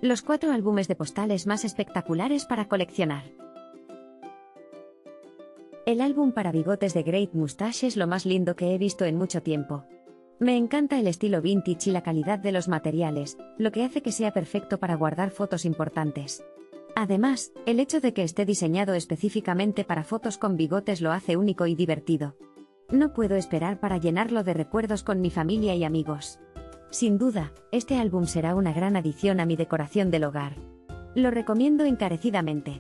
Los 4 álbumes de postales más espectaculares para coleccionar. El álbum para bigotes de Great Moustache es lo más lindo que he visto en mucho tiempo. Me encanta el estilo vintage y la calidad de los materiales, lo que hace que sea perfecto para guardar fotos importantes. Además, el hecho de que esté diseñado específicamente para fotos con bigotes lo hace único y divertido. No puedo esperar para llenarlo de recuerdos con mi familia y amigos. Sin duda, este álbum será una gran adición a mi decoración del hogar. Lo recomiendo encarecidamente.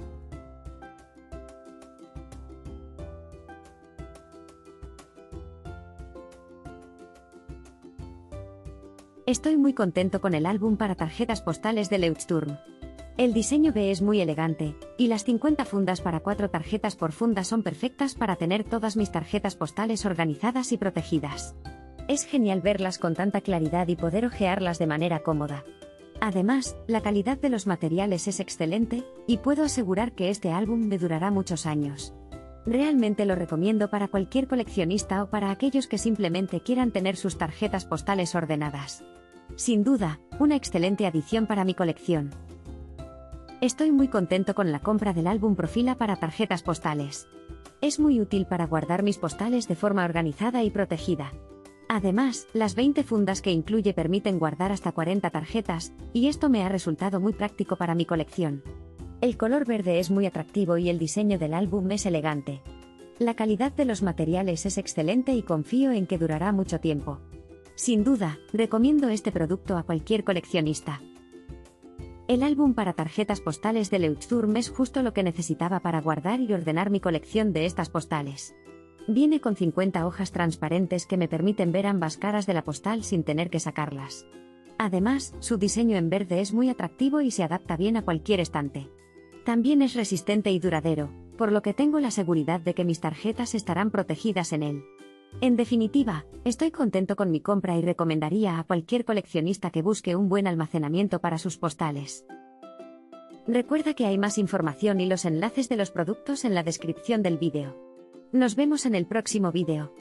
Estoy muy contento con el álbum para tarjetas postales de Leuchtturm. El diseño B es muy elegante, y las 50 fundas para 4 tarjetas por funda son perfectas para tener todas mis tarjetas postales organizadas y protegidas. Es genial verlas con tanta claridad y poder hojearlas de manera cómoda. Además, la calidad de los materiales es excelente, y puedo asegurar que este álbum me durará muchos años. Realmente lo recomiendo para cualquier coleccionista o para aquellos que simplemente quieran tener sus tarjetas postales ordenadas. Sin duda, una excelente adición para mi colección. Estoy muy contento con la compra del álbum Profila para tarjetas postales. Es muy útil para guardar mis postales de forma organizada y protegida. Además, las 20 fundas que incluye permiten guardar hasta 40 tarjetas, y esto me ha resultado muy práctico para mi colección. El color verde es muy atractivo y el diseño del álbum es elegante. La calidad de los materiales es excelente y confío en que durará mucho tiempo. Sin duda, recomiendo este producto a cualquier coleccionista. El álbum para tarjetas postales de Leuchtturm es justo lo que necesitaba para guardar y ordenar mi colección de estas postales. Viene con 50 hojas transparentes que me permiten ver ambas caras de la postal sin tener que sacarlas. Además, su diseño en verde es muy atractivo y se adapta bien a cualquier estante. También es resistente y duradero, por lo que tengo la seguridad de que mis tarjetas estarán protegidas en él. En definitiva, estoy contento con mi compra y recomendaría a cualquier coleccionista que busque un buen almacenamiento para sus postales. Recuerda que hay más información y los enlaces de los productos en la descripción del vídeo. Nos vemos en el próximo vídeo.